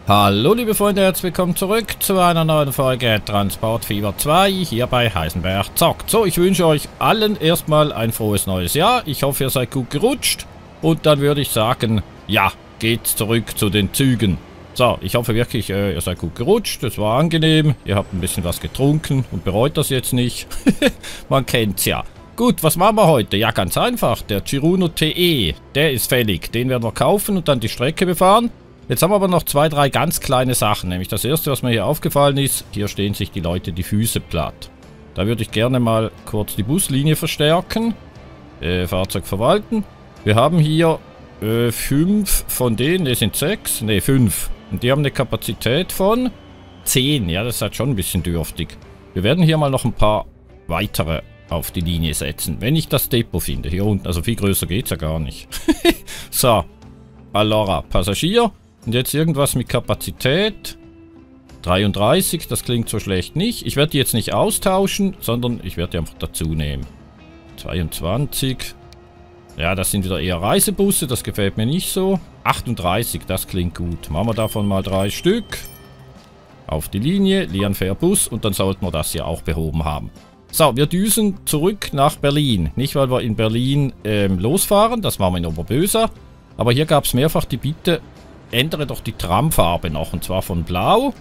Hallo liebe Freunde, herzlich willkommen zurück zu einer neuen Folge Transportfieber 2 hier bei Heisenberg zockt. So, ich wünsche euch allen erstmal ein frohes neues Jahr. Ich hoffe, ihr seid gut gerutscht. Und dann würde ich sagen, ja, geht's zurück zu den Zügen. So, ich hoffe wirklich, ihr seid gut gerutscht. Es war angenehm. Ihr habt ein bisschen was getrunken und bereut das jetzt nicht. Man kennt's ja. Gut, was machen wir heute? Ja, ganz einfach. Der Chiruno TE, der ist fällig. Den werden wir kaufen und dann die Strecke befahren. Jetzt haben wir aber noch zwei, drei ganz kleine Sachen. Nämlich das erste, was mir hier aufgefallen ist, hier stehen sich die Leute die Füße platt. Da würde ich gerne mal kurz die Buslinie verstärken. Fahrzeug verwalten. Wir haben hier 5 von denen, ne sind 6, ne 5. Und die haben eine Kapazität von 10. Ja, das ist halt schon ein bisschen dürftig. Wir werden hier mal noch ein paar weitere auf die Linie setzen. Wenn ich das Depot finde, hier unten. Also viel größer geht es ja gar nicht. So, allora, Passagier. Und jetzt irgendwas mit Kapazität. 33, das klingt so schlecht nicht. Ich werde die jetzt nicht austauschen, sondern ich werde die einfach dazu nehmen. 22. Ja, das sind wieder eher Reisebusse, das gefällt mir nicht so. 38, das klingt gut. Machen wir davon mal 3 Stück. Auf die Linie, Lian Fairbus und dann sollten wir das hier auch behoben haben. So, wir düsen zurück nach Berlin. Nicht, weil wir in Berlin losfahren, das machen wir in Oberböser. Aber hier gab es mehrfach die Bitte, ändere doch die Tramfarbe noch. Und zwar von Blau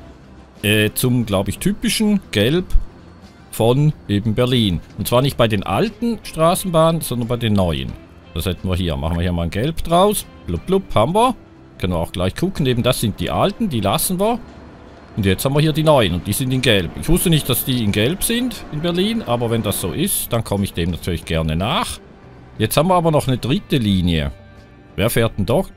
zum, glaube ich, typischen Gelb von eben Berlin. Und zwar nicht bei den alten Straßenbahnen, sondern bei den neuen. Das hätten wir hier. Machen wir hier mal ein Gelb draus. Blub, blub, haben wir. Können wir auch gleich gucken. Eben das sind die alten, die lassen wir. Und jetzt haben wir hier die neuen und die sind in Gelb. Ich wusste nicht, dass die in Gelb sind in Berlin, aber wenn das so ist, dann komme ich dem natürlich gerne nach. Jetzt haben wir aber noch eine dritte Linie. Wer fährt denn dort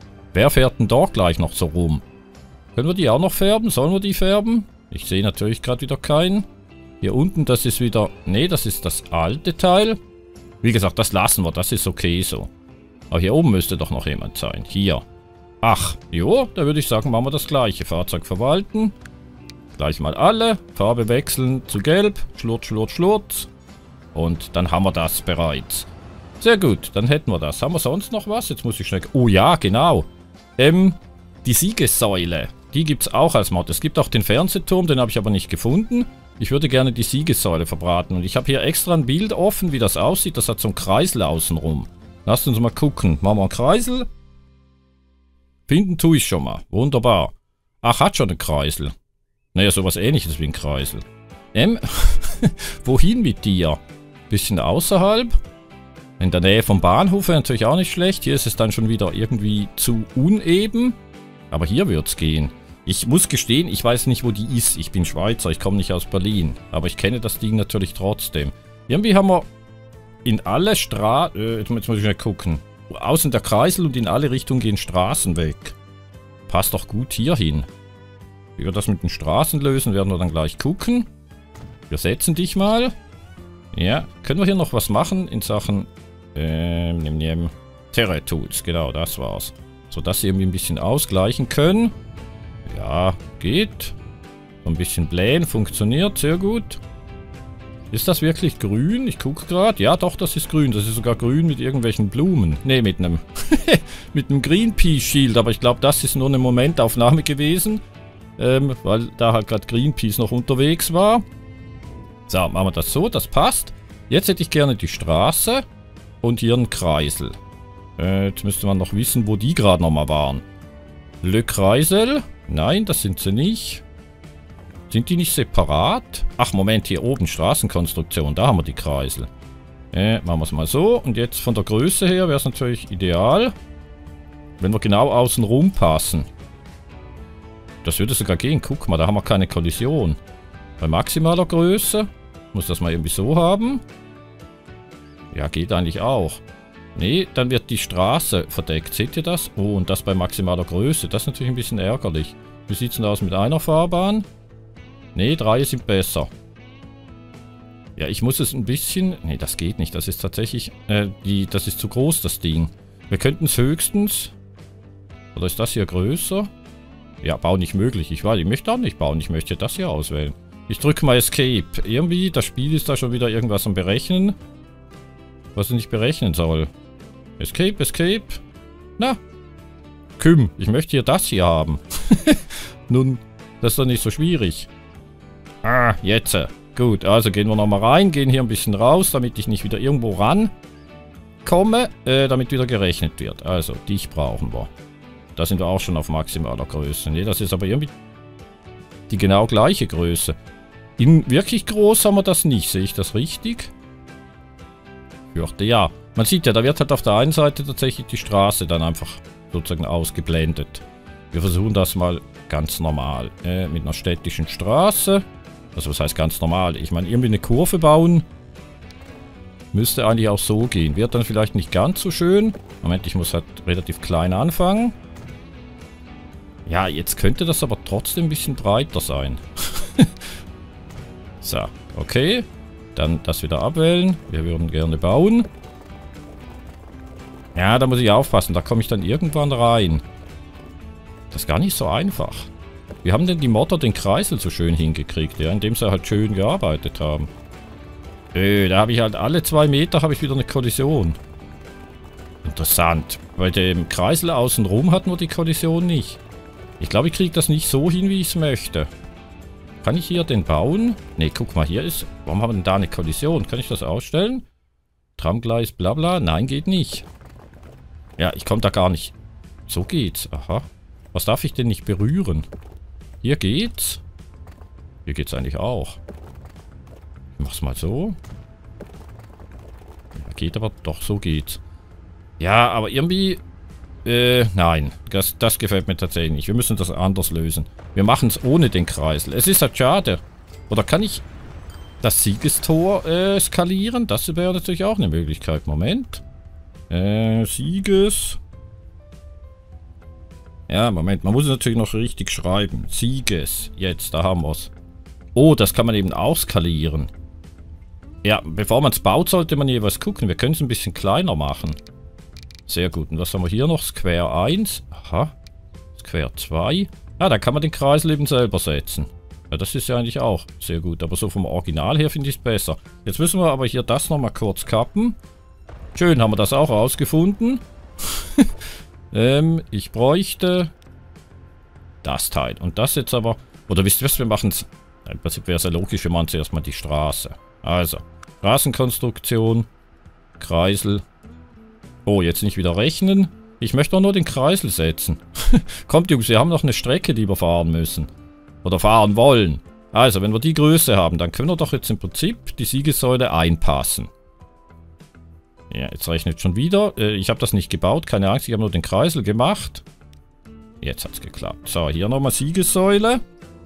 gleich noch so rum? Können wir die auch noch färben? Sollen wir die färben? Ich sehe natürlich gerade wieder keinen. Hier unten, das ist wieder... Ne, das ist das alte Teil. Wie gesagt, das lassen wir. Das ist okay so. Aber hier oben müsste doch noch jemand sein. Hier. Ach, jo, da würde ich sagen, machen wir das gleiche. Fahrzeug verwalten. Gleich mal alle. Farbe wechseln zu gelb. Schlurz, schlurz, schlurz. Und dann haben wir das bereits. Sehr gut, dann hätten wir das. Haben wir sonst noch was? Jetzt muss ich schnell... Oh ja, genau. Die Siegessäule. Die gibt es auch als Mod. Es gibt auch den Fernsehturm, den habe ich aber nicht gefunden. Ich würde gerne die Siegessäule verbraten. Und ich habe hier extra ein Bild offen, wie das aussieht. Das hat so einen Kreisel außenrum. Lasst uns mal gucken. Machen wir einen Kreisel. Finden tue ich schon mal. Wunderbar. Ach, hat schon einen Kreisel. Naja, sowas ähnliches wie ein Kreisel. Wohin mit dir? Bisschen außerhalb. In der Nähe vom Bahnhof wäre natürlich auch nicht schlecht. Hier ist es dann schon wieder irgendwie zu uneben. Aber hier wird es gehen. Ich muss gestehen, ich weiß nicht, wo die ist. Ich bin Schweizer, ich komme nicht aus Berlin. Aber ich kenne das Ding natürlich trotzdem. Irgendwie haben wir in alle Straßen... jetzt muss ich mal gucken. Außen der Kreisel und in alle Richtungen gehen Straßen weg. Passt doch gut hier hin. Wie wir das mit den Straßen lösen, werden wir dann gleich gucken. Wir setzen dich mal. Ja, können wir hier noch was machen in Sachen... Terra Tools, genau, das war's. So, dass sie irgendwie ein bisschen ausgleichen können. Ja, geht. So ein bisschen blähen, funktioniert, sehr gut. Ist das wirklich grün? Ich gucke gerade. Ja, doch, das ist grün. Das ist sogar grün mit irgendwelchen Blumen. Ne, mit einem mit einem Greenpeace-Shield. Aber ich glaube, das ist nur eine Momentaufnahme gewesen. Weil da halt gerade Greenpeace noch unterwegs war. So, machen wir das so, das passt. Jetzt hätte ich gerne die Straße. Und hier einen Kreisel. Jetzt müsste man noch wissen, wo die gerade nochmal waren. Le Kreisel. Nein, das sind sie nicht. Sind die nicht separat? Ach, Moment, hier oben Straßenkonstruktion. Da haben wir die Kreisel. Machen wir es mal so. Und jetzt von der Größe her wäre es natürlich ideal, wenn wir genau außen rum passen. Das würde sogar gehen. Guck mal, da haben wir keine Kollision. Bei maximaler Größe. Muss das mal irgendwie so haben. Ja, geht eigentlich auch. Nee, dann wird die Straße verdeckt. Seht ihr das? Oh, und das bei maximaler Größe. Das ist natürlich ein bisschen ärgerlich. Wie sieht es denn aus mit einer Fahrbahn? Nee, 3 sind besser. Ja, ich muss es ein bisschen... Nee, das geht nicht. Das ist tatsächlich... das ist zu groß, das Ding. Wir könnten es höchstens... Oder ist das hier größer? Ja, Bau nicht möglich. Ich weiß, ich möchte auch nicht bauen. Ich möchte das hier auswählen. Ich drücke mal Escape. Irgendwie, das Spiel ist da schon wieder irgendwas am Berechnen. Was es nicht berechnen soll. Escape, Escape. Na. Küm, ich möchte hier das hier haben. Nun, das ist doch nicht so schwierig. Ah, jetzt. Gut, also gehen wir nochmal rein, gehen hier ein bisschen raus, damit ich nicht wieder irgendwo rankomme, damit wieder gerechnet wird. Also, dich brauchen wir. Da sind wir auch schon auf maximaler Größe. Ne, das ist aber irgendwie die genau gleiche Größe. In wirklich groß haben wir das nicht, sehe ich das richtig? Ja, man sieht ja, da wird halt auf der einen Seite tatsächlich die Straße dann einfach sozusagen ausgeblendet. Wir versuchen das mal ganz normal, mit einer städtischen Straße. Also was heißt ganz normal? Ich meine, irgendwie eine Kurve bauen müsste eigentlich auch so gehen. Wird dann vielleicht nicht ganz so schön. Moment, ich muss halt relativ klein anfangen. Ja, jetzt könnte das aber trotzdem ein bisschen breiter sein. So, okay. Dann das wieder abwählen. Wir würden gerne bauen. Ja, da muss ich aufpassen. Da komme ich dann irgendwann rein. Das ist gar nicht so einfach. Wie haben denn die Modder den Kreisel so schön hingekriegt, ja? Indem sie halt schön gearbeitet haben. Da habe ich halt alle 2 Meter habe ich wieder eine Kollision. Interessant. Bei dem Kreisel außenrum hatten wir die Kollision nicht. Ich glaube, ich kriege das nicht so hin, wie ich es möchte. Kann ich hier den bauen? Ne, guck mal, hier ist... Warum haben wir denn da eine Kollision? Kann ich das ausstellen? Tramgleis, bla bla. Nein, geht nicht. Ja, ich komme da gar nicht. So geht's. Aha. Was darf ich denn nicht berühren? Hier geht's. Hier geht's eigentlich auch. Ich mach's mal so. Ja, geht aber doch, so geht's. Ja, aber irgendwie... nein. Das gefällt mir tatsächlich nicht. Wir müssen das anders lösen. Wir machen es ohne den Kreisel. Es ist halt schade. Oder kann ich das Siegestor skalieren? Das wäre natürlich auch eine Möglichkeit. Moment. Sieges... Ja, Moment. Man muss es natürlich noch richtig schreiben. Sieges. Jetzt, da haben wir es. Oh, das kann man eben auch skalieren. Ja, bevor man es baut, sollte man jeweils gucken. Wir können es ein bisschen kleiner machen. Sehr gut. Und was haben wir hier noch? Square 1. Aha. Square 2. Ah, da kann man den Kreisel eben selber setzen. Ja, das ist ja eigentlich auch sehr gut. Aber so vom Original her finde ich es besser. Jetzt müssen wir aber hier das nochmal kurz kappen. Schön, haben wir das auch rausgefunden. Ich bräuchte das Teil. Und das jetzt aber... Oder wisst ihr was, wir machen es... Im Prinzip wäre es ja logisch, wir machen zuerst mal die Straße. Also, Straßenkonstruktion, Kreisel. Oh, jetzt nicht wieder rechnen. Ich möchte doch nur den Kreisel setzen. Kommt Jungs, wir haben noch eine Strecke, die wir fahren müssen. Oder fahren wollen. Also, wenn wir die Größe haben, dann können wir doch jetzt im Prinzip die Siegessäule einpassen. Ja, jetzt rechnet schon wieder. Ich habe das nicht gebaut, keine Angst, ich habe nur den Kreisel gemacht. Jetzt hat es geklappt. So, hier nochmal Siegessäule.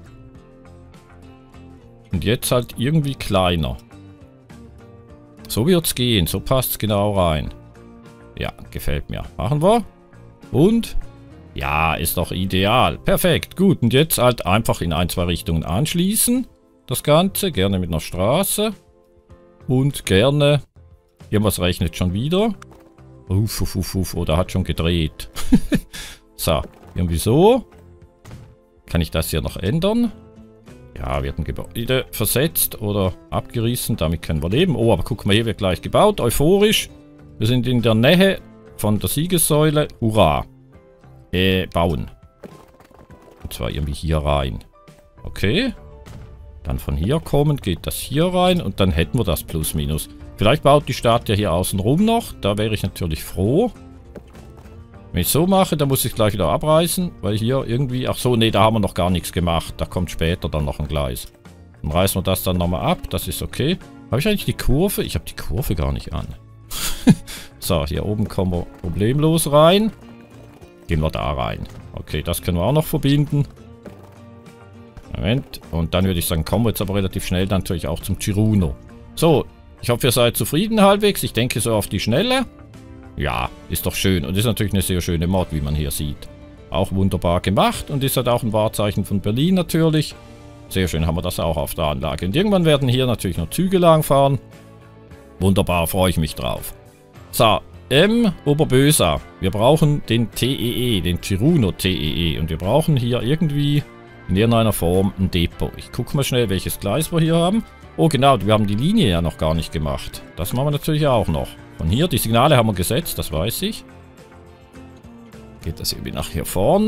Und jetzt halt irgendwie kleiner. So wird es gehen, so passt es genau rein. Ja, gefällt mir. Machen wir. Und? Ja, ist doch ideal. Perfekt, gut. Und jetzt halt einfach in 1, 2 Richtungen anschließen. Das Ganze, gerne mit einer Straße. Und gerne... Irgendwas rechnet schon wieder. Oh, der hat schon gedreht. So, irgendwie so. Kann ich das hier noch ändern? Ja, wird ein Gebäude versetzt oder abgerissen. Damit können wir leben. Oh, aber guck mal, hier wird gleich gebaut. Euphorisch. Wir sind in der Nähe von der Siegessäule. Hurra. Bauen. Und zwar irgendwie hier rein. Okay. Dann von hier kommend geht das hier rein. Und dann hätten wir das plus minus. Vielleicht baut die Stadt ja hier außen rum noch. Da wäre ich natürlich froh. Wenn ich so mache, dann muss ich gleich wieder abreißen. Weil hier irgendwie... Ach so, nee, da haben wir noch gar nichts gemacht. Da kommt später dann noch ein Gleis. Dann reißen wir das dann nochmal ab. Das ist okay. Habe ich eigentlich die Kurve? Ich habe die Kurve gar nicht an. So, hier oben kommen wir problemlos rein. Gehen wir da rein. Okay, das können wir auch noch verbinden. Moment. Und dann würde ich sagen, kommen wir jetzt aber relativ schnell dann natürlich auch zum Ciruno. So, ich hoffe, ihr seid zufrieden halbwegs. Ich denke so auf die Schnelle. Ja, ist doch schön. Und ist natürlich eine sehr schöne Mod, wie man hier sieht. Auch wunderbar gemacht. Und ist halt auch ein Wahrzeichen von Berlin natürlich. Sehr schön haben wir das auch auf der Anlage. Und irgendwann werden hier natürlich noch Züge langfahren. Wunderbar, freue ich mich drauf. So, Oberbösa. Wir brauchen den TEE, den Ciruno TEE. Und wir brauchen hier irgendwie in irgendeiner Form ein Depot. Ich gucke mal schnell, welches Gleis wir hier haben. Oh genau, wir haben die Linie ja noch gar nicht gemacht. Das machen wir natürlich auch noch. Von hier, die Signale haben wir gesetzt, das weiß ich. Geht das irgendwie nach hier vorne.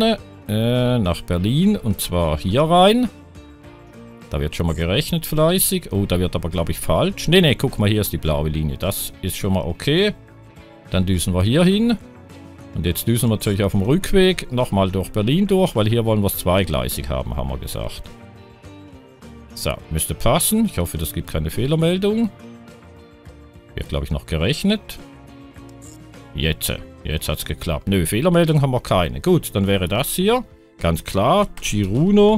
nach Berlin. Und zwar hier rein. Da wird schon mal gerechnet fleißig. Oh, da wird aber, glaube ich, falsch. Nee, nee, guck mal, hier ist die blaue Linie. Das ist schon mal okay. Dann düsen wir hier hin. Und jetzt düsen wir natürlich auf dem Rückweg nochmal durch Berlin durch, weil hier wollen wir es zweigleisig haben, haben wir gesagt. So, müsste passen. Ich hoffe, das gibt keine Fehlermeldung. Wird, glaube ich, noch gerechnet. Jetzt hat es geklappt. Nö, Fehlermeldung haben wir keine. Gut, dann wäre das hier. Ganz klar, Ciruno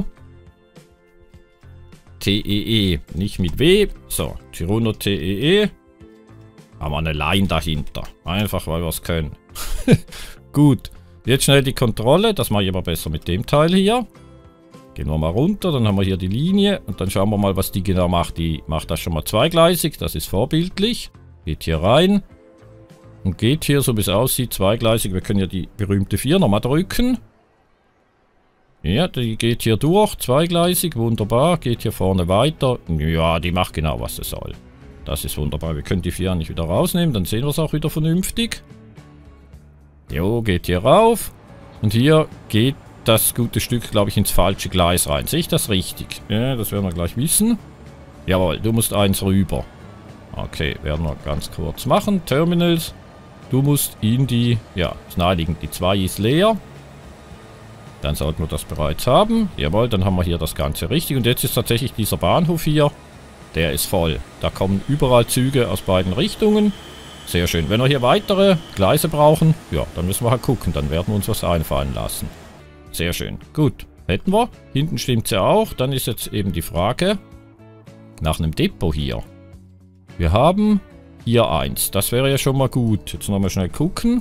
TEE. Nicht mit W. So, Ciruno TEE. Haben wir eine Line dahinter. Einfach, weil wir es können. Gut. Jetzt schnell die Kontrolle. Das mache ich aber besser mit dem Teil hier. Gehen wir mal runter. Dann haben wir hier die Linie. Und dann schauen wir mal, was die genau macht. Die macht das schon mal zweigleisig. Das ist vorbildlich. Geht hier rein. Und geht hier, so wie es aussieht, zweigleisig. Wir können ja die berühmte 4 nochmal drücken. Ja, die geht hier durch. Zweigleisig. Wunderbar. Geht hier vorne weiter. Ja, die macht genau, was sie soll. Das ist wunderbar. Wir können die 4 nicht wieder rausnehmen. Dann sehen wir es auch wieder vernünftig. Jo, geht hier rauf. Und hier geht das gute Stück, glaube ich, ins falsche Gleis rein. Sehe ich das richtig? Ja, das werden wir gleich wissen. Jawohl, du musst eins rüber. Okay, werden wir ganz kurz machen. Terminals. Du musst in die... Ja, ist naheliegend. Die 2 ist leer. Dann sollten wir das bereits haben. Jawohl, dann haben wir hier das Ganze richtig. Und jetzt ist tatsächlich dieser Bahnhof hier. Der ist voll. Da kommen überall Züge aus beiden Richtungen. Sehr schön. Wenn wir hier weitere Gleise brauchen, ja, dann müssen wir halt gucken. Dann werden wir uns was einfallen lassen. Sehr schön. Gut. Hätten wir. Hinten stimmt es ja auch. Dann ist jetzt eben die Frage nach einem Depot hier. Wir haben hier eins. Das wäre ja schon mal gut. Jetzt nochmal schnell gucken.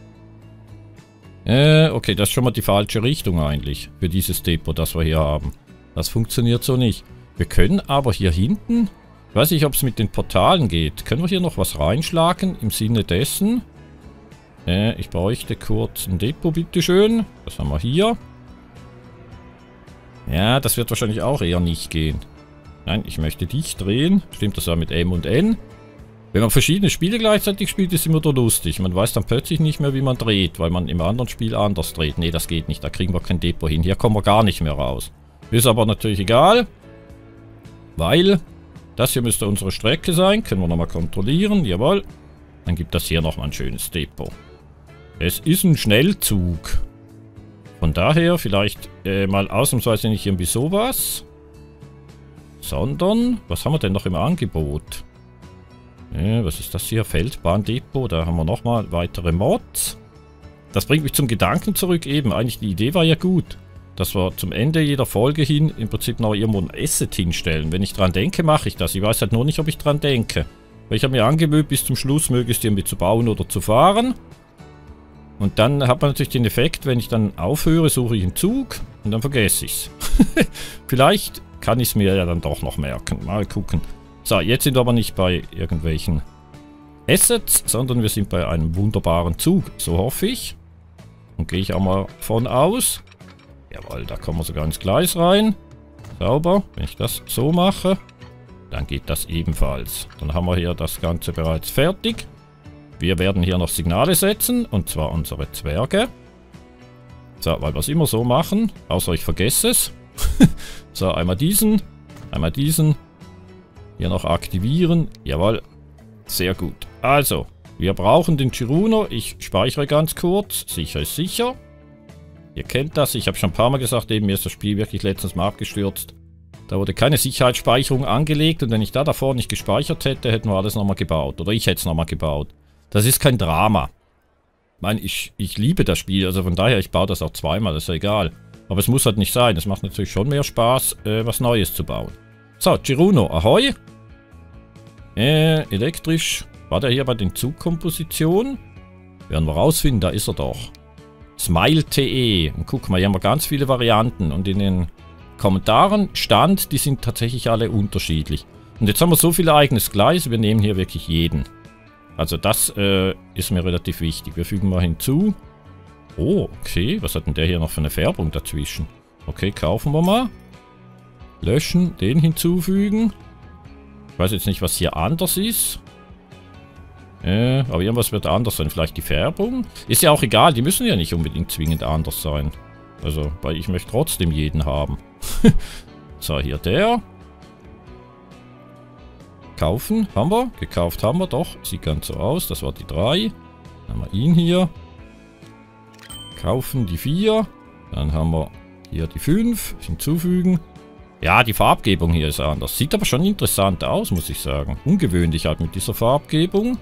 Okay, das ist schon mal die falsche Richtung eigentlich. Für dieses Depot, das wir hier haben. Das funktioniert so nicht. Wir können aber hier hinten, ich weiß nicht, ob es mit den Portalen geht. Können wir hier noch was reinschlagen im Sinne dessen? Ich bräuchte kurz ein Depot, bitteschön. Das haben wir hier. Ja, das wird wahrscheinlich auch eher nicht gehen. Nein, ich möchte dich drehen. Stimmt, das war mit M und N. Wenn man verschiedene Spiele gleichzeitig spielt, ist immer so lustig. Man weiß dann plötzlich nicht mehr, wie man dreht, weil man im anderen Spiel anders dreht. Nee, das geht nicht. Da kriegen wir kein Depot hin. Hier kommen wir gar nicht mehr raus. Ist aber natürlich egal. Weil das hier müsste unsere Strecke sein. Können wir nochmal kontrollieren. Jawohl. Dann gibt das hier nochmal ein schönes Depot. Es ist ein Schnellzug. Von daher vielleicht mal ausnahmsweise nicht irgendwie sowas. Sondern, was haben wir denn noch im Angebot? Was ist das hier? Feldbahndepot. Da haben wir nochmal weitere Mods. Das bringt mich zum Gedanken zurück. Eben, eigentlich die Idee war ja gut. Dass wir zum Ende jeder Folge hin im Prinzip noch irgendwo ein Asset hinstellen. Wenn ich dran denke, mache ich das. Ich weiß halt nur nicht, ob ich dran denke. Weil ich habe mir angewöhnt, bis zum Schluss möglichst irgendwie zu bauen oder zu fahren. Und dann hat man natürlich den Effekt, wenn ich dann aufhöre, suche ich einen Zug und dann vergesse ich es. Vielleicht kann ich es mir ja dann doch noch merken. Mal gucken. So, jetzt sind wir aber nicht bei irgendwelchen Assets, sondern wir sind bei einem wunderbaren Zug. So hoffe ich. Und gehe ich auch mal von aus. Jawohl, da kommen wir sogar ins Gleis rein. Sauber. Wenn ich das so mache, dann geht das ebenfalls. Dann haben wir hier das Ganze bereits fertig. Wir werden hier noch Signale setzen, und zwar unsere Zwerge. So, weil wir es immer so machen, außer ich vergesse es. So, einmal diesen, hier noch aktivieren. Jawohl, sehr gut. Also, wir brauchen den Ciruno. Ich speichere ganz kurz. Sicher ist sicher. Ihr kennt das, ich habe schon ein paar Mal gesagt, eben mir ist das Spiel wirklich letztens mal abgestürzt. Da wurde keine Sicherheitsspeicherung angelegt und wenn ich da davor nicht gespeichert hätte, hätten wir alles nochmal gebaut. Oder ich hätte es nochmal gebaut. Das ist kein Drama. Ich meine, ich liebe das Spiel, also von daher, ich baue das auch zweimal, das ist ja egal. Aber es muss halt nicht sein, es macht natürlich schon mehr Spaß, was Neues zu bauen. So, Ciruno, ahoi. Elektrisch, war der hier bei den Zugkompositionen? Werden wir rausfinden, da ist er doch. Smile.te. Und guck mal, hier haben wir ganz viele Varianten. Und in den Kommentaren stand, die sind tatsächlich alle unterschiedlich. Und jetzt haben wir so viel eigenes Gleis, wir nehmen hier wirklich jeden. Also das ist mir relativ wichtig. Wir fügen mal hinzu. Oh, okay. Was hat denn der hier noch für eine Färbung dazwischen? Okay, kaufen wir mal. Löschen, den hinzufügen. Ich weiß jetzt nicht, was hier anders ist. Aber irgendwas wird anders sein. Vielleicht die Färbung. Ist ja auch egal, die müssen ja nicht unbedingt zwingend anders sein. Also, weil ich möchte trotzdem jeden haben. So, hier der. Kaufen, haben wir. Gekauft haben wir, doch. Sieht ganz so aus. Das war die 3. Dann haben wir ihn hier. Kaufen die 4. Dann haben wir hier die 5. Hinzufügen. Ja, die Farbgebung hier ist anders. Sieht aber schon interessant aus, muss ich sagen. Ungewöhnlich halt mit dieser Farbgebung.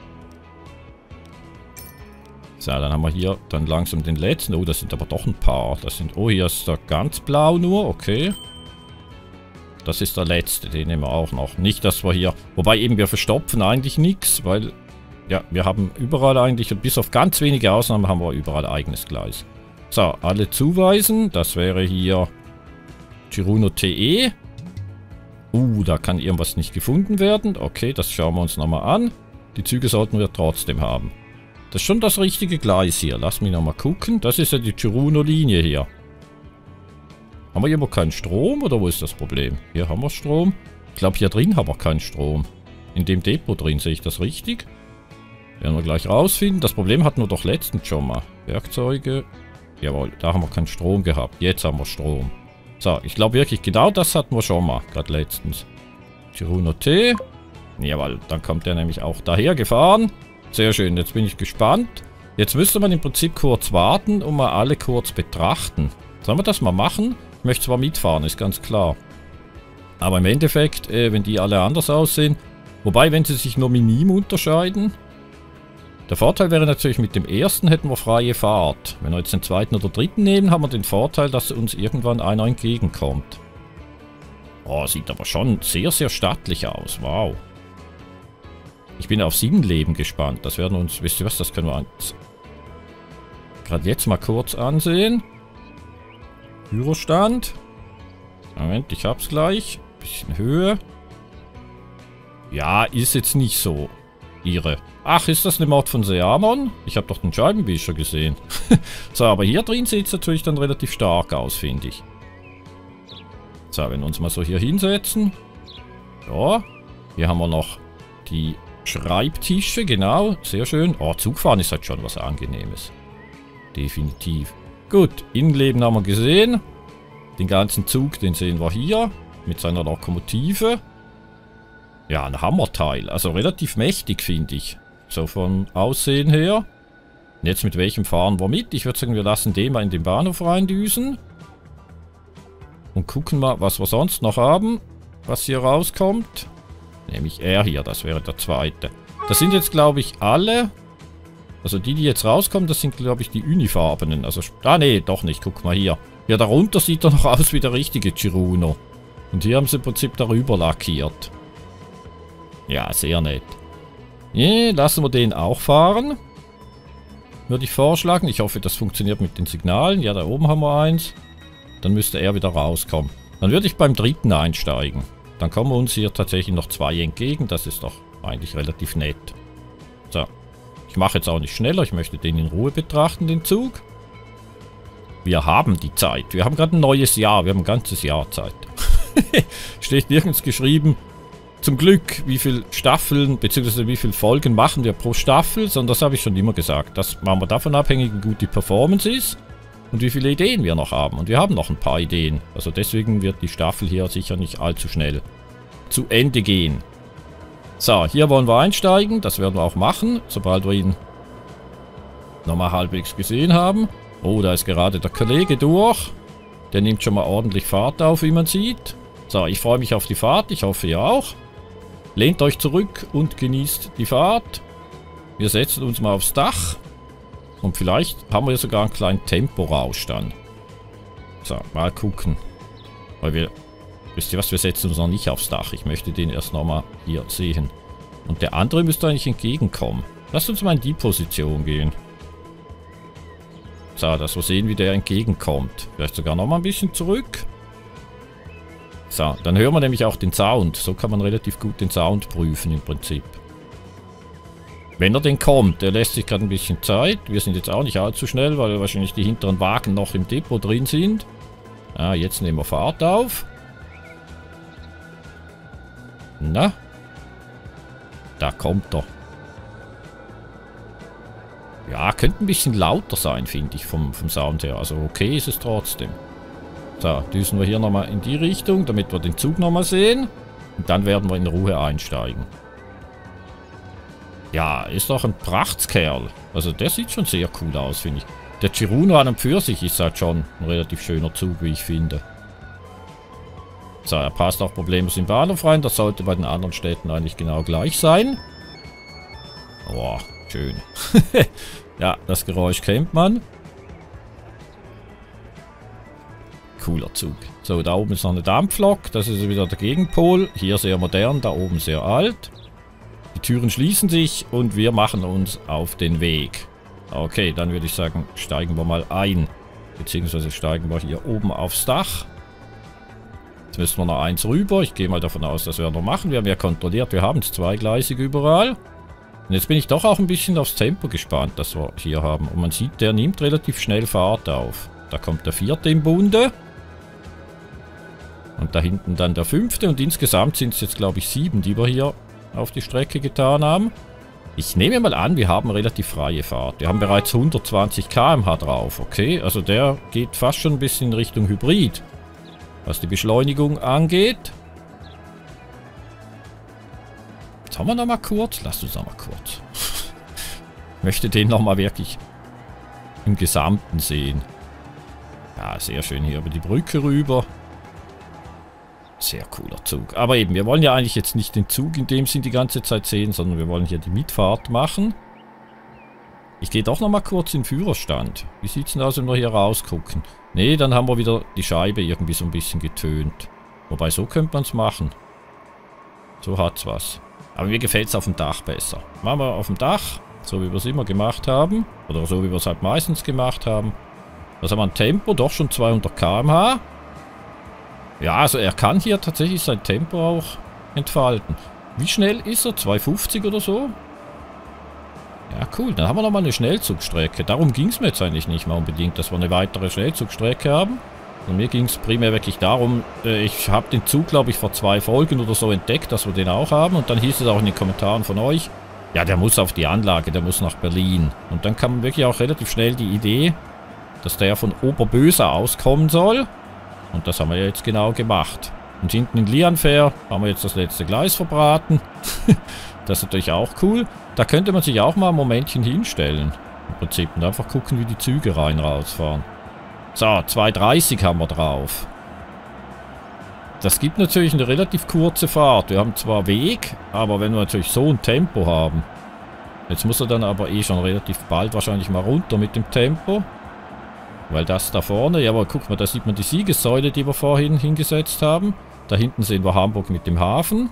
So, dann haben wir hier dann langsam den letzten. Oh, das sind aber doch ein paar. Das sind, oh, hier ist der ganz blau nur. Okay. Das ist der letzte. Den nehmen wir auch noch. Nicht, dass wir hier... Wobei eben wir verstopfen eigentlich nichts, weil... Ja, wir haben überall eigentlich, bis auf ganz wenige Ausnahmen, haben wir überall eigenes Gleis. So, alle zuweisen. Das wäre hier... Chiruno TE. Da kann irgendwas nicht gefunden werden. Okay, das schauen wir uns nochmal an. Die Züge sollten wir trotzdem haben. Das ist schon das richtige Gleis hier. Lass mich nochmal gucken. Das ist ja die Chiruno-Linie hier. Haben wir hier aber keinen Strom oder wo ist das Problem? Hier haben wir Strom. Ich glaube, hier drin haben wir keinen Strom. In dem Depot drin sehe ich das richtig. Werden wir gleich rausfinden. Das Problem hatten wir doch letztens schon mal. Werkzeuge. Jawohl, da haben wir keinen Strom gehabt. Jetzt haben wir Strom. So, ich glaube wirklich, genau das hatten wir schon mal, gerade letztens. Chiruno T. Jawohl, dann kommt der nämlich auch daher gefahren. Sehr schön, jetzt bin ich gespannt. Jetzt müsste man im Prinzip kurz warten und mal alle kurz betrachten. Sollen wir das mal machen? Ich möchte zwar mitfahren, ist ganz klar. Aber im Endeffekt, wenn die alle anders aussehen, wobei, wenn sie sich nur minim unterscheiden... Der Vorteil wäre natürlich, mit dem ersten hätten wir freie Fahrt. Wenn wir jetzt den zweiten oder dritten nehmen, haben wir den Vorteil, dass uns irgendwann einer entgegenkommt. Oh, sieht aber schon sehr, sehr stattlich aus. Wow. Ich bin auf 7 Leben gespannt. Das werden uns, wisst ihr was, das können wir gerade jetzt mal kurz ansehen. Führerstand. Moment, ich hab's gleich. Bisschen Höhe. Ja, ist jetzt nicht so irre. Ach, ist das eine Mod von Seamon? Ich habe doch den Scheibenwischer gesehen. So, aber hier drin sieht es natürlich dann relativ stark aus, finde ich. So, wenn wir uns mal so hier hinsetzen. Ja, hier haben wir noch die Schreibtische, genau. Sehr schön. Oh, Zugfahren ist halt schon was Angenehmes. Definitiv. Gut, Innenleben haben wir gesehen. Den ganzen Zug, den sehen wir hier. Mit seiner Lokomotive. Ja, ein Hammerteil. Also relativ mächtig, finde ich. So vom Aussehen her. Und jetzt mit welchem fahren wir mit? Ich würde sagen, wir lassen den mal in den Bahnhof reindüsen. Und gucken mal, was wir sonst noch haben. Was hier rauskommt. Nämlich er hier, das wäre der zweite. Das sind jetzt, glaube ich, alle. Also die jetzt rauskommen, das sind, glaube ich, die unifarbenen. Also, nee, doch nicht. Guck mal hier. Ja, darunter sieht er noch aus wie der richtige Chiruno. Und hier haben sie im Prinzip darüber lackiert. Ja, sehr nett. Nee, lassen wir den auch fahren. Würde ich vorschlagen. Ich hoffe, das funktioniert mit den Signalen. Ja, da oben haben wir eins. Dann müsste er wieder rauskommen. Dann würde ich beim dritten einsteigen. Dann kommen uns hier tatsächlich noch 2 entgegen. Das ist doch eigentlich relativ nett. So. Ich mache jetzt auch nicht schneller. Ich möchte den in Ruhe betrachten, den Zug. Wir haben die Zeit. Wir haben gerade ein neues Jahr. Wir haben ein ganzes Jahr Zeit. Steht nirgends geschrieben, zum Glück, wie viele Staffeln bzw. wie viele Folgen machen wir pro Staffel, sondern das habe ich schon immer gesagt. Das machen wir davon abhängig, wie gut die Performance ist und wie viele Ideen wir noch haben. Und wir haben noch ein paar Ideen. Also deswegen wird die Staffel hier sicher nicht allzu schnell zu Ende gehen. So, hier wollen wir einsteigen. Das werden wir auch machen, sobald wir ihn nochmal halbwegs gesehen haben. Oh, da ist gerade der Kollege durch. Der nimmt schon mal ordentlich Fahrt auf, wie man sieht. So, ich freue mich auf die Fahrt. Ich hoffe, ihr auch. Lehnt euch zurück und genießt die Fahrt. Wir setzen uns mal aufs Dach. Und vielleicht haben wir sogar einen kleinen Temporausch dann. So, mal gucken. Weil wir... Wisst ihr was, wir setzen uns noch nicht aufs Dach. Ich möchte den erst nochmal hier sehen. Und der andere müsste eigentlich entgegenkommen. Lasst uns mal in die Position gehen. So, dass wir sehen, wie der entgegenkommt. Vielleicht sogar nochmal ein bisschen zurück. So, dann hören wir nämlich auch den Sound. So kann man relativ gut den Sound prüfen im Prinzip. Wenn er denn kommt, der lässt sich gerade ein bisschen Zeit. Wir sind jetzt auch nicht allzu schnell, weil wahrscheinlich die hinteren Wagen noch im Depot drin sind. Ah, jetzt nehmen wir Fahrt auf. Na? Da kommt er. Ja, Ja, könnte ein bisschen lauter sein, finde ich, vom Sound her. Also okay ist es trotzdem. So, düsen wir hier nochmal in die Richtung, damit wir den Zug nochmal sehen. Und dann werden wir in Ruhe einsteigen. Ja, ist doch ein Prachtskerl. Also der sieht schon sehr cool aus, finde ich. Der Chiruno an und für sich ist halt schon ein relativ schöner Zug, wie ich finde. So, er passt auch problemlos im Bahnhof rein. Das sollte bei den anderen Städten eigentlich genau gleich sein. Boah, schön. Ja, das Geräusch kennt man. Cooler Zug. So, da oben ist noch eine Dampflok. Das ist wieder der Gegenpol. Hier sehr modern, da oben sehr alt. Die Türen schließen sich und wir machen uns auf den Weg. Okay, dann würde ich sagen, steigen wir mal ein. Beziehungsweise steigen wir hier oben aufs Dach. Jetzt müssen wir noch eins rüber. Ich gehe mal davon aus, das werden wir machen. Wir haben ja kontrolliert, wir haben es zweigleisig überall. Und jetzt bin ich doch auch ein bisschen aufs Tempo gespannt, das wir hier haben. Und man sieht, der nimmt relativ schnell Fahrt auf. Da kommt der 4. im Bunde. Und da hinten dann der 5. Und insgesamt sind es jetzt, glaube ich, 7, die wir hier auf die Strecke getan haben. Ich nehme mal an, wir haben relativ freie Fahrt. Wir haben bereits 120 km/h drauf, okay? Also der geht fast schon ein bisschen in Richtung Hybrid, was die Beschleunigung angeht. Jetzt haben wir noch mal kurz. Lass uns noch mal kurz. Ich möchte den noch mal wirklich im Gesamten sehen. Ja, sehr schön hier über die Brücke rüber. Sehr cooler Zug. Aber eben, wir wollen ja eigentlich jetzt nicht den Zug in dem Sinn die ganze Zeit sehen, sondern wir wollen hier die Mitfahrt machen. Ich gehe doch noch mal kurz in den Führerstand. Wie sieht es denn aus, wenn wir hier rausgucken? Ne, dann haben wir wieder die Scheibe irgendwie so ein bisschen getönt. Wobei, so könnte man es machen. So hat's was. Aber mir gefällt es auf dem Dach besser. Machen wir auf dem Dach, so wie wir es immer gemacht haben. Oder so wie wir es halt meistens gemacht haben. Das haben wir ein Tempo, doch schon 200 km/h. Ja, also er kann hier tatsächlich sein Tempo auch entfalten. Wie schnell ist er? 250 oder so? Ja, cool. Dann haben wir nochmal eine Schnellzugstrecke. Darum ging es mir jetzt eigentlich nicht mal unbedingt, dass wir eine weitere Schnellzugstrecke haben. Und mir ging es primär wirklich darum, ich habe den Zug, glaube ich, vor 2 Folgen oder so entdeckt, dass wir den auch haben. Und dann hieß es auch in den Kommentaren von euch, ja, der muss auf die Anlage, der muss nach Berlin. Und dann kam wirklich auch relativ schnell die Idee, dass der von Oberbösa auskommen soll. Und das haben wir ja jetzt genau gemacht. Und hinten in Lianfair haben wir jetzt das letzte Gleis verbraten. Das ist natürlich auch cool. Da könnte man sich auch mal ein Momentchen hinstellen. Im Prinzip. Und einfach gucken, wie die Züge rein rausfahren. So, 2,30 haben wir drauf. Das gibt natürlich eine relativ kurze Fahrt. Wir haben zwar Weg, aber wenn wir natürlich so ein Tempo haben. Jetzt muss er dann aber eh schon relativ bald wahrscheinlich mal runter mit dem Tempo. Weil das da vorne, ja, aber guck mal, da sieht man die Siegessäule, die wir vorhin hingesetzt haben. Da hinten sehen wir Hamburg mit dem Hafen.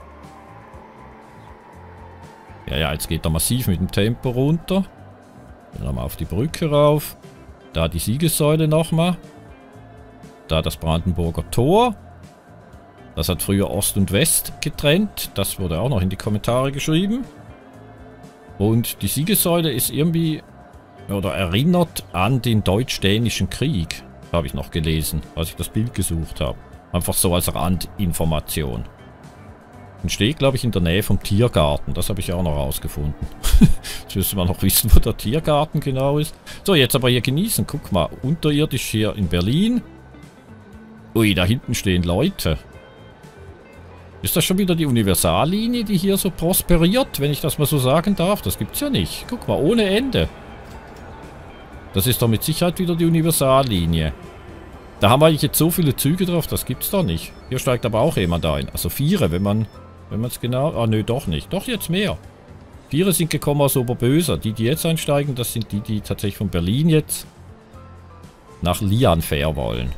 Ja, jetzt geht er massiv mit dem Tempo runter. Dann nochmal auf die Brücke rauf. Da die Siegessäule nochmal. Da das Brandenburger Tor. Das hat früher Ost und West getrennt. Das wurde auch noch in die Kommentare geschrieben. Und die Siegessäule ist irgendwie... oder erinnert an den Deutsch-Dänischen Krieg, habe ich noch gelesen, als ich das Bild gesucht habe. Einfach so als Randinformation. Und steht, glaube ich, in der Nähe vom Tiergarten. Das habe ich auch noch rausgefunden. Jetzt müsste man noch wissen, wo der Tiergarten genau ist. So, jetzt aber hier genießen. Guck mal, unterirdisch hier in Berlin. Ui, da hinten stehen Leute. Ist das schon wieder die Universallinie, die hier so prosperiert, wenn ich das mal so sagen darf? Das gibt's ja nicht. Guck mal, ohne Ende. Das ist doch mit Sicherheit wieder die Universallinie. Da haben wir eigentlich jetzt so viele Züge drauf, das gibt's doch nicht. Hier steigt aber auch jemand ein. Also 4, wenn man es genau... Ah, nö, doch nicht. Doch, jetzt mehr. 4 sind gekommen aus Oberbösa. Die jetzt einsteigen, das sind die tatsächlich von Berlin jetzt nach Lianfair wollen.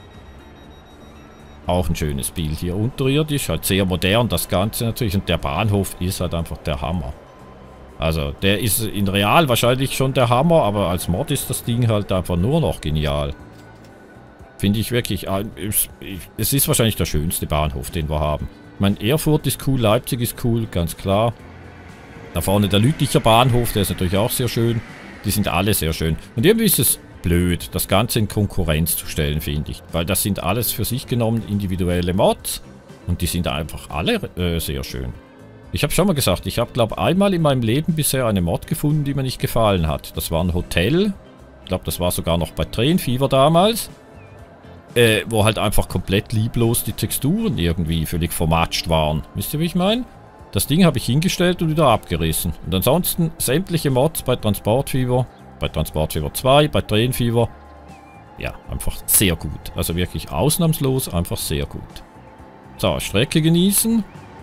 Auch ein schönes Bild hier unterirdisch. Halt sehr modern, das Ganze natürlich. Und der Bahnhof ist halt einfach der Hammer. Also, der ist in real wahrscheinlich schon der Hammer, aber als Mod ist das Ding halt einfach nur noch genial. Finde ich wirklich, es ist wahrscheinlich der schönste Bahnhof, den wir haben. Ich meine, Erfurt ist cool, Leipzig ist cool, ganz klar. Da vorne der Lütticher Bahnhof, der ist natürlich auch sehr schön. Die sind alle sehr schön. Und irgendwie ist es blöd, das Ganze in Konkurrenz zu stellen, finde ich. Weil das sind alles für sich genommen individuelle Mods. Und die sind einfach alle sehr schön. Ich habe schon mal gesagt, ich habe, glaube ich, einmal in meinem Leben bisher eine Mod gefunden, die mir nicht gefallen hat. Das war ein Hotel. Ich glaube, das war sogar noch bei Train Fever damals. Wo halt einfach komplett lieblos die Texturen irgendwie völlig vermatscht waren. Wisst ihr, wie ich meine? Das Ding habe ich hingestellt und wieder abgerissen. Und ansonsten sämtliche Mods bei Transport Fever 2, bei Train Fever. Ja, einfach sehr gut. Also wirklich ausnahmslos einfach sehr gut. So, Strecke genießen.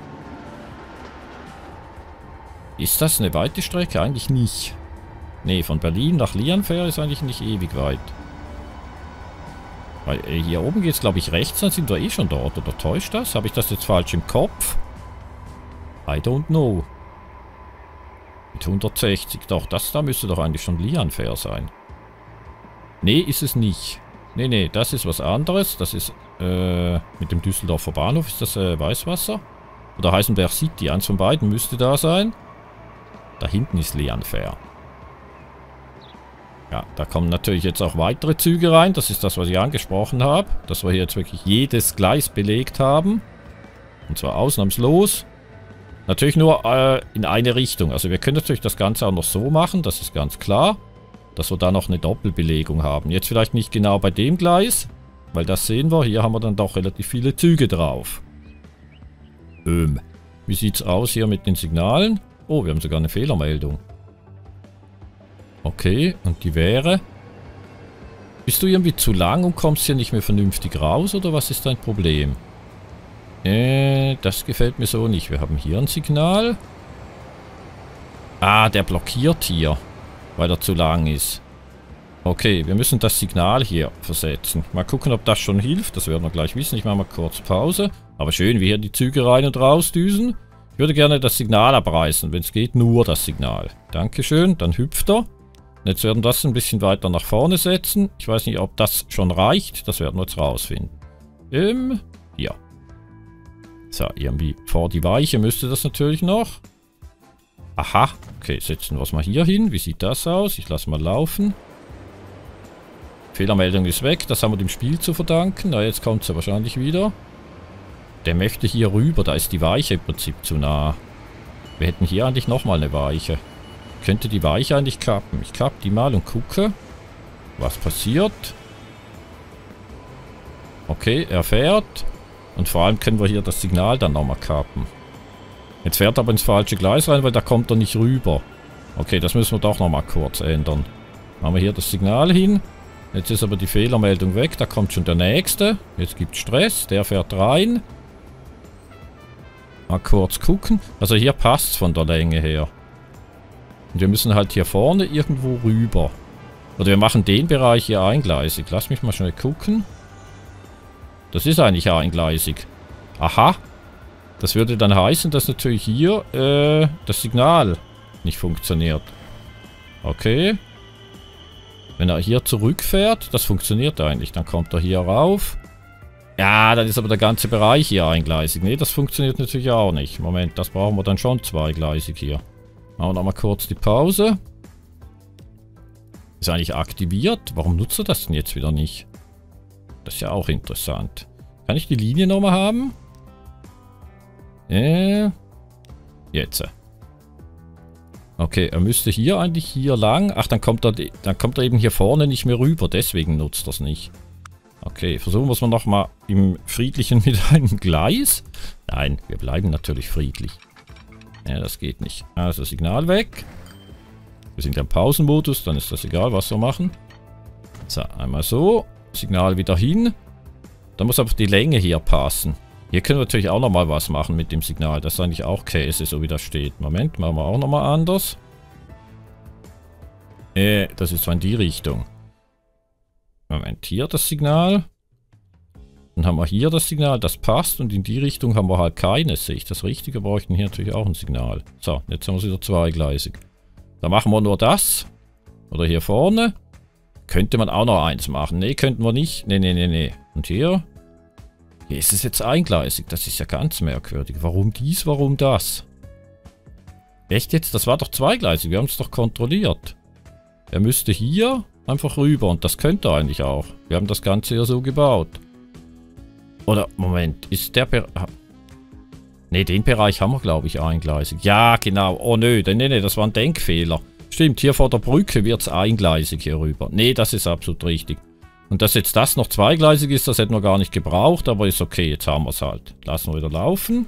Ist das eine weite Strecke? Eigentlich nicht. Nee, von Berlin nach Lianfair ist eigentlich nicht ewig weit. Weil hier oben geht es, glaube ich, rechts, dann sind wir eh schon dort. Oder täuscht das? Habe ich das jetzt falsch im Kopf? I don't know. Mit 160. Doch, das da müsste doch eigentlich schon Lianfair sein. Nee, ist es nicht. Nee, das ist was anderes. Das ist, mit dem Düsseldorfer Bahnhof ist das, Weißwasser. Oder Heisenberg City. Eins von beiden müsste da sein. Da hinten ist Lianfair. Ja, da kommen natürlich jetzt auch weitere Züge rein. Das ist das, was ich angesprochen habe. Dass wir hier jetzt wirklich jedes Gleis belegt haben. Und zwar ausnahmslos. Natürlich nur in eine Richtung. Also wir können natürlich das Ganze auch noch so machen. Das ist ganz klar. Dass wir da noch eine Doppelbelegung haben. Jetzt vielleicht nicht genau bei dem Gleis. Weil das sehen wir. Hier haben wir dann doch relativ viele Züge drauf. Wie sieht es aus hier mit den Signalen? Oh, wir haben sogar eine Fehlermeldung. Okay, und die wäre... Bist du irgendwie zu lang und kommst hier nicht mehr vernünftig raus, oder was ist dein Problem? Das gefällt mir so nicht. Wir haben hier ein Signal. Ah, der blockiert hier, weil er zu lang ist. Okay, wir müssen das Signal hier versetzen. Mal gucken, ob das schon hilft. Das werden wir gleich wissen. Ich mache mal kurz Pause. Aber schön, wie hier die Züge rein und raus düsen. Ich würde gerne das Signal abreißen. Wenn es geht, nur das Signal. Dankeschön, dann hüpft er. Jetzt werden wir das ein bisschen weiter nach vorne setzen. Ich weiß nicht, ob das schon reicht. Das werden wir jetzt rausfinden. Hier. So, irgendwie vor die Weiche müsste das natürlich noch. Aha. Okay, setzen wir es mal hier hin. Wie sieht das aus? Ich lasse mal laufen. Fehlermeldung ist weg. Das haben wir dem Spiel zu verdanken. Na, jetzt kommt sie wahrscheinlich wieder. Der möchte hier rüber. Da ist die Weiche im Prinzip zu nah. Wir hätten hier eigentlich nochmal eine Weiche. Könnte die Weiche eigentlich kappen. Ich kappe die mal und gucke, was passiert. Okay, er fährt. Und vor allem können wir hier das Signal dann nochmal kappen. Jetzt fährt er aber ins falsche Gleis rein, weil da kommt er nicht rüber. Okay, das müssen wir doch nochmal kurz ändern. Machen wir hier das Signal hin. Jetzt ist aber die Fehlermeldung weg. Da kommt schon der nächste. Jetzt gibt es Stress. Der fährt rein. Mal kurz gucken. Also hier passt es von der Länge her. Und wir müssen halt hier vorne irgendwo rüber. Oder wir machen den Bereich hier eingleisig. Lass mich mal schnell gucken. Das ist eigentlich eingleisig. Aha. Das würde dann heißen, dass natürlich hier das Signal nicht funktioniert. Okay. Wenn er hier zurückfährt, das funktioniert eigentlich. Dann kommt er hier rauf. Ja, dann ist aber der ganze Bereich hier eingleisig. Ne, das funktioniert natürlich auch nicht. Moment, das brauchen wir dann schon zweigleisig hier. Machen wir nochmal kurz die Pause. Ist eigentlich aktiviert. Warum nutzt er das denn jetzt wieder nicht? Das ist ja auch interessant. Kann ich die Linie nochmal haben? Jetzt. Okay, er müsste hier eigentlich hier lang. Ach, dann kommt er eben hier vorne nicht mehr rüber. Deswegen nutzt er es nicht. Okay, versuchen wir es mal nochmal im Friedlichen mit einem Gleis. Nein, wir bleiben natürlich friedlich. Ja, das geht nicht. Also Signal weg. Wir sind ja im Pausenmodus, dann ist das egal, was wir machen. So, einmal so. Signal wieder hin. Da muss aber die Länge hier passen. Hier können wir natürlich auch nochmal was machen mit dem Signal. Das ist eigentlich auch Käse, so wie das steht. Moment, machen wir auch nochmal anders. Das ist zwar in die Richtung. Moment, hier das Signal. Dann haben wir hier das Signal, das passt. Und in die Richtung haben wir halt keines. Sehe ich das richtig? Wir bräuchten hier natürlich auch ein Signal. So, jetzt haben wir es wieder zweigleisig. Da machen wir nur das. Oder hier vorne. Könnte man auch noch eins machen. Ne, könnten wir nicht. Ne. Und hier? Hier ist es jetzt eingleisig. Das ist ja ganz merkwürdig. Warum dies, warum das? Echt jetzt? Das war doch zweigleisig. Wir haben es doch kontrolliert. Er müsste hier einfach rüber. Und das könnte er eigentlich auch. Wir haben das Ganze ja so gebaut. Oder, Moment. Ist der... Ne, den Bereich haben wir, glaube ich, eingleisig. Ja, genau. Oh nö, nee, das war ein Denkfehler. Stimmt, hier vor der Brücke wird es eingleisig hier rüber. Ne, das ist absolut richtig. Und dass jetzt das noch zweigleisig ist, das hätten wir gar nicht gebraucht, aber ist okay, jetzt haben wir es halt. Lassen wir wieder laufen.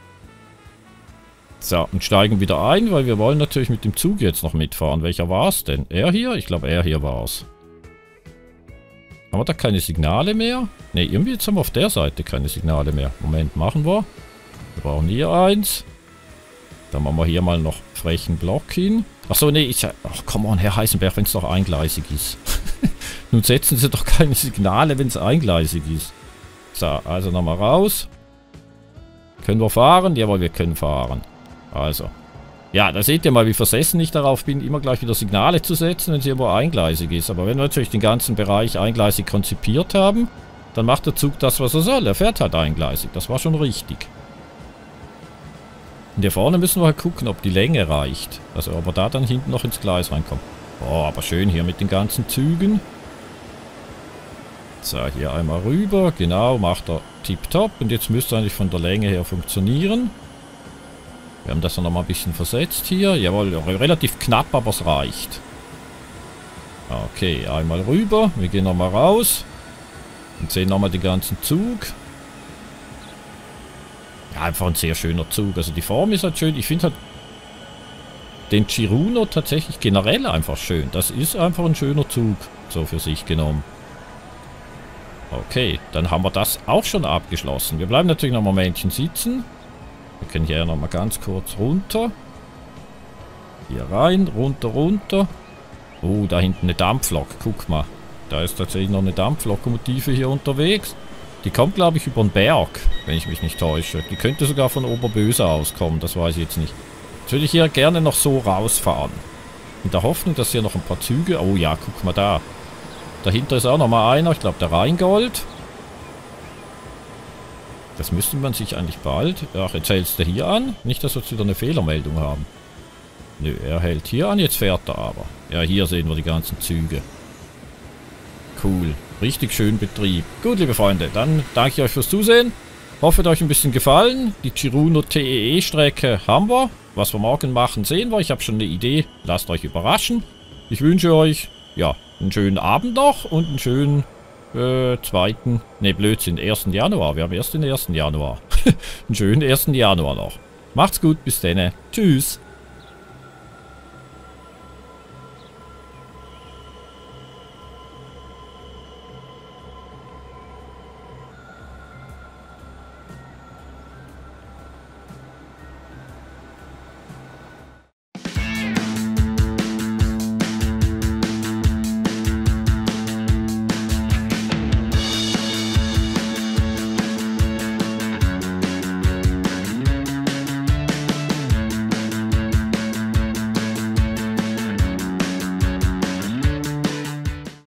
So, und steigen wieder ein, weil wir wollen natürlich mit dem Zug jetzt noch mitfahren. Welcher war es denn? Er hier? Ich glaube, er hier war es. Haben wir da keine Signale mehr? Ne, irgendwie jetzt haben wir auf der Seite keine Signale mehr. Moment, machen wir. Wir brauchen hier eins. Dann machen wir hier mal noch frechen Block hin. Achso, nee, ach, come on, Herr Heisenberg, wenn es doch eingleisig ist. Nun setzen Sie doch keine Signale, wenn es eingleisig ist. So, also nochmal raus. Können wir fahren? Jawohl, wir können fahren. Also. Ja, da seht ihr mal, wie versessen ich darauf bin, immer gleich wieder Signale zu setzen, wenn es irgendwo eingleisig ist. Aber wenn wir natürlich den ganzen Bereich eingleisig konzipiert haben, dann macht der Zug das, was er soll. Er fährt halt eingleisig. Das war schon richtig. Und hier vorne müssen wir halt gucken, ob die Länge reicht. Also ob wir da dann hinten noch ins Gleis reinkommen. Oh, aber schön hier mit den ganzen Zügen. So, hier einmal rüber. Genau, macht er tipptopp. Und jetzt müsste eigentlich von der Länge her funktionieren. Wir haben das dann nochmal ein bisschen versetzt hier. Jawohl, relativ knapp, aber es reicht. Okay, einmal rüber. Wir gehen nochmal raus. Und sehen nochmal den ganzen Zug. Ja, einfach ein sehr schöner Zug. Also die Form ist halt schön. Ich finde halt den Chiruno tatsächlich generell einfach schön. Das ist einfach ein schöner Zug. So für sich genommen. Okay, dann haben wir das auch schon abgeschlossen. Wir bleiben natürlich noch ein Momentchen sitzen. Wir können hier noch mal ganz kurz runter. Hier rein, runter, runter. Oh, da hinten eine Dampflok. Guck mal. Da ist tatsächlich noch eine Dampflokomotive hier unterwegs. Die kommt, glaube ich, über den Berg, wenn ich mich nicht täusche. Die könnte sogar von Oberböse auskommen, das weiß ich jetzt nicht. Jetzt würde ich hier gerne noch so rausfahren. In der Hoffnung, dass hier noch ein paar Züge... Oh ja, guck mal da. Dahinter ist auch noch mal einer, ich glaube der Rheingold. Das müsste man sich eigentlich bald... Ach, jetzt hältst du hier an. Nicht, dass wir jetzt wieder eine Fehlermeldung haben. Nö, er hält hier an, jetzt fährt er aber. Ja, hier sehen wir die ganzen Züge. Cool. Richtig schön Betrieb. Gut, liebe Freunde, dann danke ich euch fürs Zusehen. Hoffe, es hat euch ein bisschen gefallen. Die Chiruno TEE-Strecke haben wir. Was wir morgen machen, sehen wir. Ich habe schon eine Idee. Lasst euch überraschen. Ich wünsche euch, ja, einen schönen Abend noch und einen schönen zweiten, ne Blödsinn, 1. Januar. Wir haben erst den 1. Januar. Einen schönen 1. Januar noch. Macht's gut, bis dann. Tschüss.